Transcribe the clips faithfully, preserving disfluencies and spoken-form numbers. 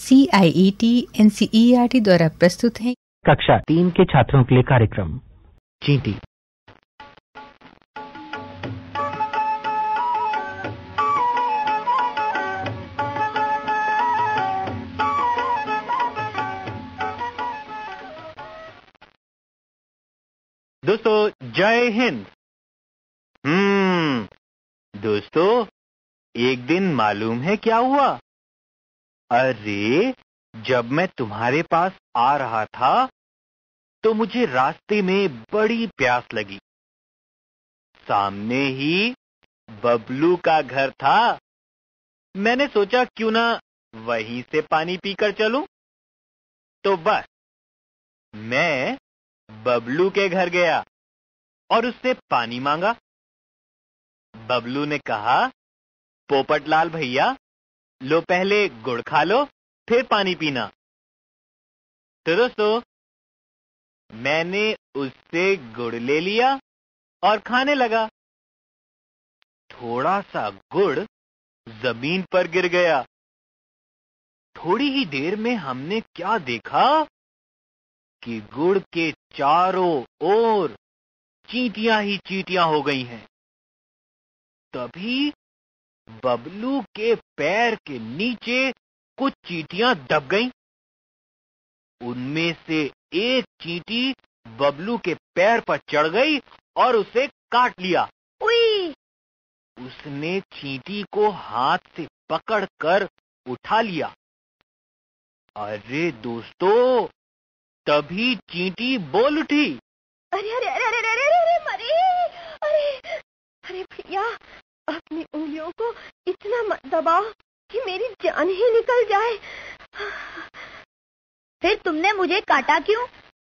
C I E T N C E R T द्वारा प्रस्तुत है कक्षा तीन के छात्रों के लिए कार्यक्रम चींटी। दोस्तों जय हिंद। हम्म दोस्तों, एक दिन मालूम है क्या हुआ? अरे, जब मैं तुम्हारे पास आ रहा था तो मुझे रास्ते में बड़ी प्यास लगी। सामने ही बबलू का घर था। मैंने सोचा क्यों ना वहीं से पानी पीकर चलूं। तो बस मैं बबलू के घर गया और उससे पानी मांगा। बबलू ने कहा, पोपटलाल भैया, लो पहले गुड़ खा लो, फिर पानी पीना। तो दोस्तों, मैंने उससे गुड़ ले लिया और खाने लगा। थोड़ा सा गुड़ जमीन पर गिर गया। थोड़ी ही देर में हमने क्या देखा कि गुड़ के चारों ओर चींटियां ही चींटियां हो गई हैं। तभी बबलू के पैर के नीचे कुछ चींटियां दब गईं। उनमें से एक चींटी बबलू के पैर पर चढ़ गई और उसे काट लिया। उई! उसने चींटी को हाथ से पकड़कर उठा लिया। अरे दोस्तों, तभी चींटी बोल उठी, अरे अरे अरे अरे अरे अरे अरे मरे अरे अरे भैया, अपनी उंगलियों को इतना मत दबाओ कि मेरी जान ही निकल जाए। फिर तुमने मुझे काटा क्यों?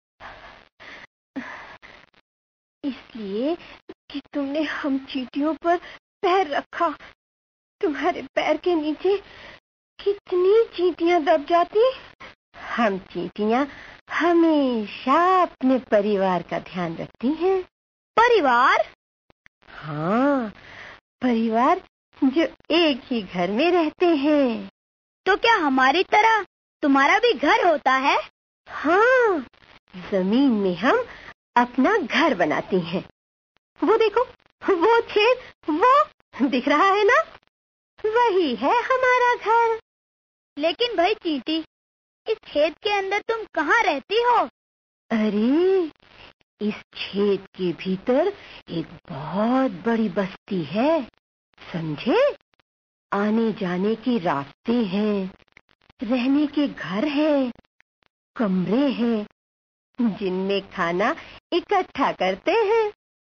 इसलिए कि तुमने हम चींटियों पर पैर रखा। तुम्हारे पैर के नीचे कितनी चींटियां दब जाती। हम चींटियां हमेशा अपने परिवार का ध्यान रखती हैं। परिवार? हाँ, परिवार जो एक ही घर में रहते हैं। तो क्या हमारी तरह तुम्हारा भी घर होता है? हाँ, जमीन में हम अपना घर बनाते हैं। वो देखो, वो छेद, वो दिख रहा है ना? वही है हमारा घर। लेकिन भाई चींटी, इस छेद के अंदर तुम कहाँ रहती हो? अरे, इस छेद के भीतर एक बहुत बड़ी बस्ती है, समझे? आने जाने के रास्ते हैं, रहने के घर हैं, कमरे हैं, जिनमें खाना इकट्ठा करते हैं।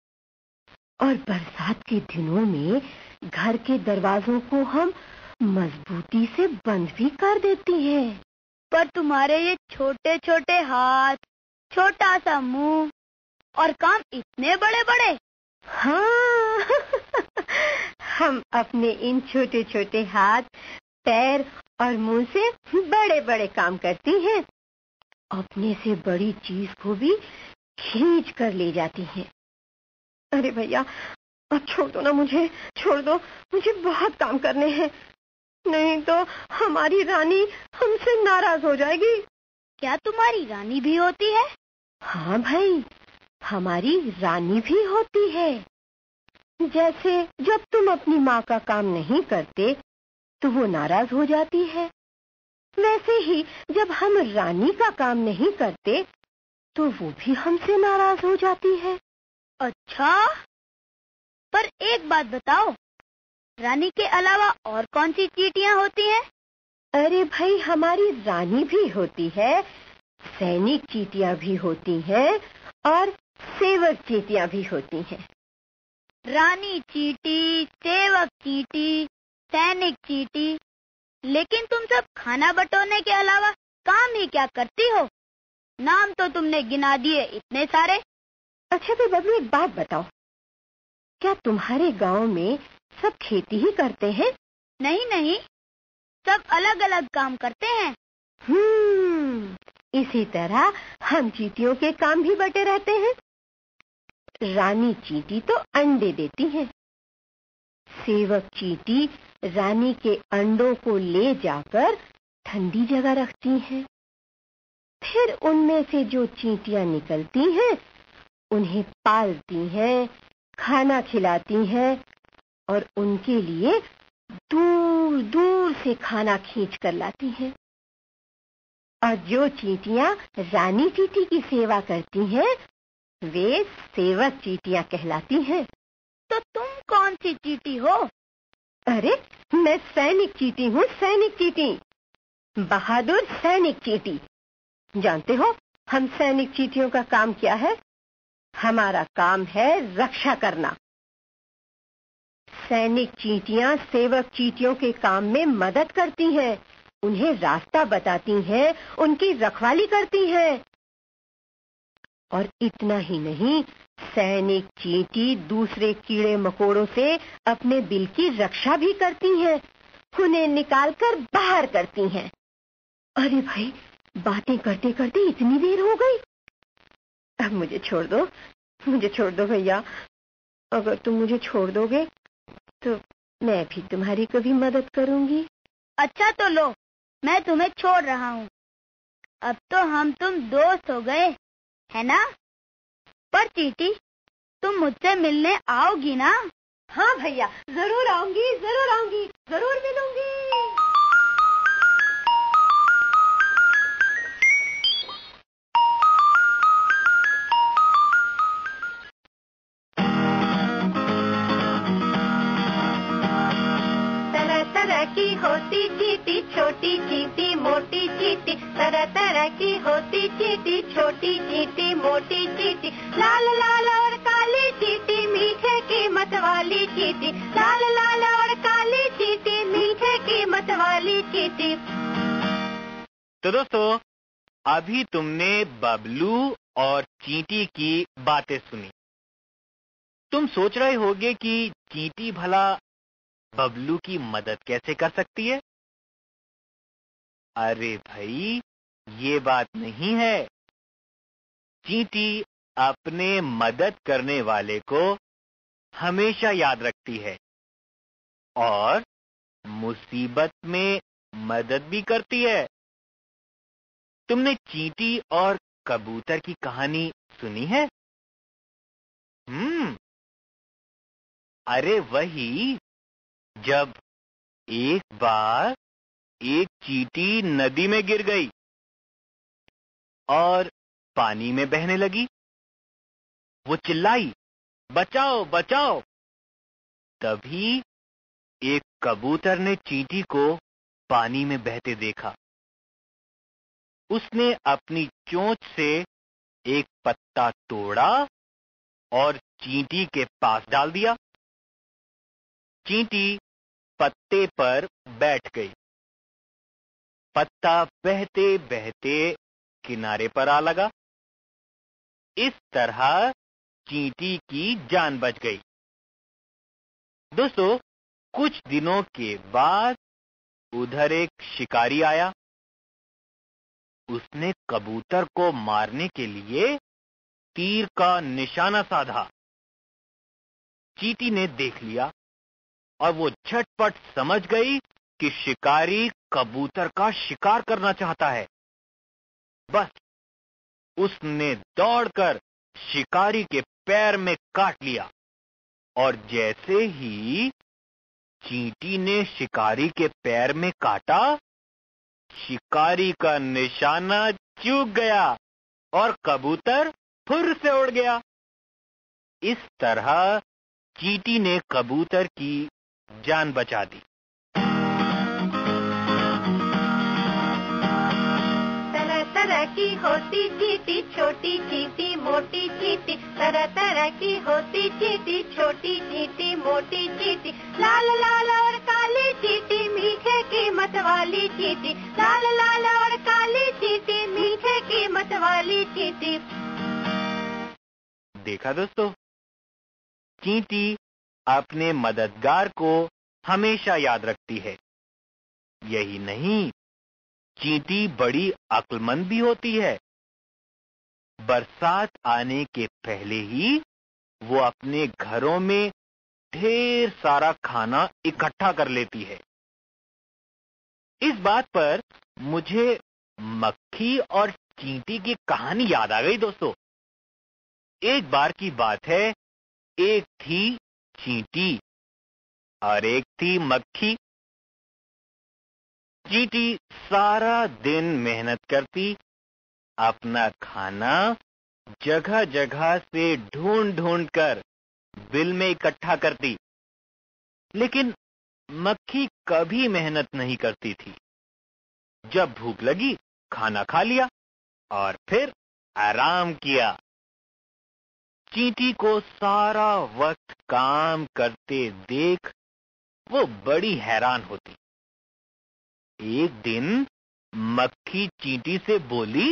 और बरसात के दिनों में घर के दरवाजों को हम मजबूती से बंद भी कर देती हैं। पर तुम्हारे ये छोटे छोटे हाथ, छोटा सा मुंह और कान इतने बड़े बड़े। हाँ हम अपने इन छोटे छोटे हाथ, पैर और मुंह से बड़े बड़े काम करती हैं। अपने से बड़ी चीज को भी खींच कर ले जाती हैं। अरे भैया, अब छोड़ दो ना मुझे, छोड़ दो, मुझे बहुत काम करने हैं। नहीं तो हमारी रानी हमसे नाराज हो जाएगी। क्या तुम्हारी रानी भी होती है? हाँ भाई, हमारी रानी भी होती है। जैसे जब तुम अपनी माँ का काम नहीं करते तो वो नाराज हो जाती है, वैसे ही जब हम रानी का काम नहीं करते तो वो भी हमसे नाराज हो जाती है। अच्छा, पर एक बात बताओ, रानी के अलावा और कौन सी चींटियां होती हैं? अरे भाई, हमारी रानी भी होती है, सैनिक चींटियां भी होती हैं और सेवक चींटियां भी होती हैं। रानी चींटी, सेवक चींटी, सैनिक चींटी, लेकिन तुम सब खाना बटोरने के अलावा काम ही क्या करती हो? नाम तो तुमने गिना दिए इतने सारे। अच्छा तो बबलू, एक बात बताओ, क्या तुम्हारे गांव में सब खेती ही करते हैं? नहीं नहीं, सब अलग अलग काम करते हैं। हम्म, इसी तरह हम चींटियों के काम भी बटे रहते हैं। रानी चींटी तो अंडे देती है, सेवक चींटी रानी के अंडों को ले जाकर ठंडी जगह रखती हैं। फिर उनमें से जो चींटियां निकलती हैं उन्हें पालती हैं, खाना खिलाती हैं और उनके लिए दूर दूर से खाना खींच कर लाती हैं। और जो चींटियां रानी चींटी की सेवा करती हैं वे सेवक चींटियां कहलाती हैं। तो तुम कौन सी चींटी हो? अरे मैं सैनिक चींटी हूँ, सैनिक चींटी, बहादुर सैनिक चींटी। जानते हो हम सैनिक चींटियों का काम क्या है? हमारा काम है रक्षा करना। सैनिक चींटियां सेवक चींटियों के काम में मदद करती हैं, उन्हें रास्ता बताती हैं, उनकी रखवाली करती हैं। और इतना ही नहीं, सैनिक चींटी दूसरे कीड़े मकोड़ों से अपने बिल की रक्षा भी करती हैं, उन्हें निकालकर बाहर करती हैं। अरे भाई, बातें करते करते इतनी देर हो गई। अब मुझे छोड़ दो, मुझे छोड़ दो भैया। अगर तुम मुझे छोड़ दोगे तो मैं भी तुम्हारी कभी मदद करूंगी। अच्छा तो लो, मैं तुम्हें छोड़ रहा हूँ। अब तो हम तुम दोस्त हो गए, है ना? पर चींटी, तुम मुझसे मिलने आओगी ना? हाँ भैया, जरूर आऊंगी, जरूर आऊंगी, जरूर मिलूंगी। की होती चींटी, छोटी चींटी, मोटी चींटी, तरह तरह की होती चींटी, छोटी चींटी, मोटी चींटी, लाल लाल और काली चींटी, मीठे कीमत वाली चींटी, लाल लाल और काली चींटी, मीठे कीमत वाली चींटी। तो दोस्तों, अभी तुमने बबलू और चींटी की बातें सुनी। तुम सोच रहे होगे कि चींटी भला बबलू की मदद कैसे कर सकती है? अरे भाई, ये बात नहीं है। चींटी अपने मदद करने वाले को हमेशा याद रखती है और मुसीबत में मदद भी करती है। तुमने चींटी और कबूतर की कहानी सुनी है? हम्म अरे वही, जब एक बार एक चींटी नदी में गिर गई और पानी में बहने लगी। वो चिल्लाई, बचाओ बचाओ। तभी एक कबूतर ने चींटी को पानी में बहते देखा। उसने अपनी चोंच से एक पत्ता तोड़ा और चींटी के पास डाल दिया। चींटी पत्ते पर बैठ गई। पत्ता बहते बहते किनारे पर आ लगा। इस तरह चींटी की जान बच गई। दोस्तों, कुछ दिनों के बाद उधर एक शिकारी आया। उसने कबूतर को मारने के लिए तीर का निशाना साधा। चींटी ने देख लिया और वो झटपट समझ गई कि शिकारी कबूतर का शिकार करना चाहता है। बस उसने दौड़कर शिकारी के पैर में काट लिया और जैसे ही चींटी ने शिकारी के पैर में काटा, शिकारी का निशाना चूक गया और कबूतर फुर से उड़ गया। इस तरह चींटी ने कबूतर की जान बचा दी। तरह तरह की होती चींटी, छोटी चींटी, मोटी चींटी, तरह तरह की होती चींटी, छोटी चींटी, मोटी चींटी, लाल लाल और काली चींटी, मीठे कीमत वाली चींटी, लाल लाल और काली चींटी, मीठे कीमत वाली चींटी। देखा दोस्तों, चींटी अपने मददगार को हमेशा याद रखती है। यही नहीं, चींटी बड़ी अक्लमंद भी होती है। बरसात आने के पहले ही वो अपने घरों में ढेर सारा खाना इकट्ठा कर लेती है। इस बात पर मुझे मक्खी और चींटी की कहानी याद आ गई दोस्तों। एक बार की बात है, एक थी चींटी और एक थी मक्खी। चींटी सारा दिन मेहनत करती, अपना खाना जगह जगह से ढूंढ ढूंढ कर बिल में इकट्ठा करती, लेकिन मक्खी कभी मेहनत नहीं करती थी। जब भूख लगी खाना खा लिया और फिर आराम किया। चींटी को सारा वक्त काम करते देख वो बड़ी हैरान होती। एक दिन मक्खी चींटी से बोली,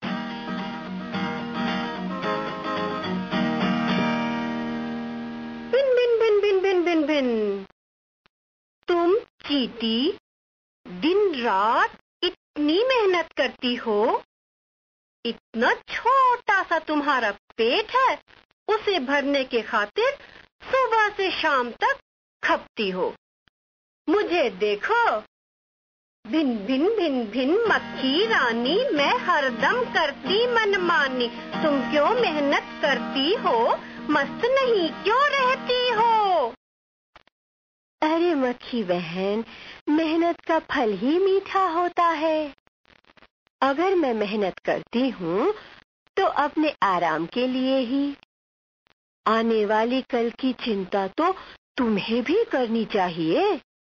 बिन बिन बिन बिन बिन बिन बिन, तुम चींटी दिन रात इतनी मेहनत करती हो, इतना छोटा सा तुम्हारा पेट है, उसे भरने के खातिर सुबह से शाम तक खपती हो। मुझे देखो, भिन भिन भिन भिन मक्खी रानी, मैं हरदम करती मनमानी। तुम क्यों मेहनत करती हो, मस्त नहीं क्यों रहती हो? अरे मक्खी बहन, मेहनत का फल ही मीठा होता है। अगर मैं मेहनत करती हूँ तो अपने आराम के लिए ही। आने वाली कल की चिंता तो तुम्हें भी करनी चाहिए।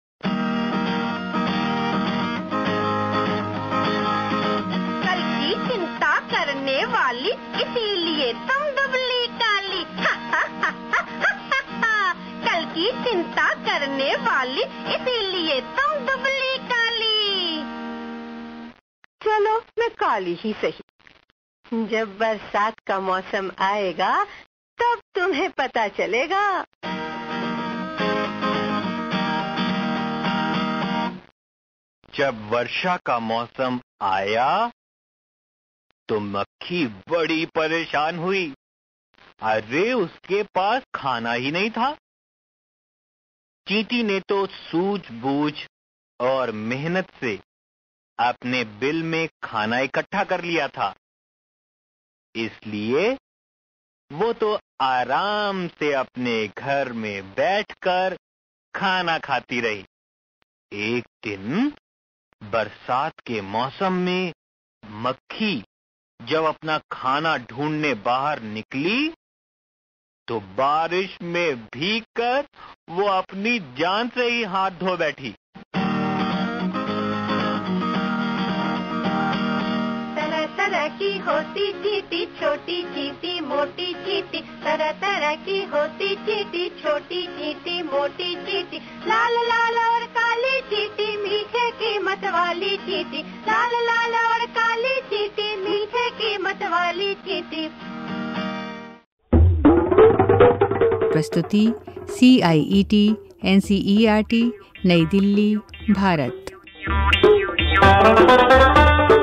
कल की चिंता करने वाली, इसीलिए तुम दुबली काली। कल की चिंता करने वाली, इसीलिए तुम दुबली काली। चलो मैं काली ही सही। जब बरसात का मौसम आएगा तब तुम्हें पता चलेगा। जब वर्षा का मौसम आया तो मक्खी बड़ी परेशान हुई। अरे उसके पास खाना ही नहीं था। चींटी ने तो सूझबूझ और मेहनत से अपने बिल में खाना इकट्ठा कर लिया था, इसलिए वो तो आराम से अपने घर में बैठकर खाना खाती रही। एक दिन बरसात के मौसम में मक्खी जब अपना खाना ढूंढने बाहर निकली तो बारिश में भीगकर वो अपनी जान से ही हाथ धो बैठी। तरह तरह की होती चींटी, छोटी चींटी मोटी चींटी। तरह तरह की होती चींटी, छोटी चींटी मोटी चींटी। लाल लाल और काली चींटी, मीठे कीमत वाली चींटी। लाल लाल और काली चींटी, मीठे कीमत वाली चींटी। प्रस्तुति C I E T N C E R T, Nai Delhi, Bharat.